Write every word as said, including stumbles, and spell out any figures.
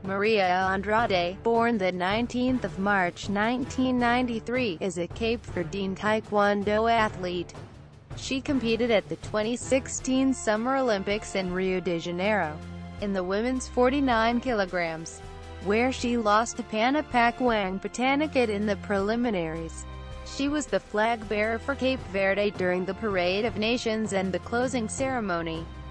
Maria Andrade, born the nineteenth of March nineteen ninety-three, is a Cape Verdean Taekwondo athlete. She competed at the twenty sixteen Summer Olympics in Rio de Janeiro, in the women's forty-nine kilograms, where she lost to Panapakawang Patanakat in the preliminaries. She was the flag bearer for Cape Verde during the Parade of Nations and the closing ceremony.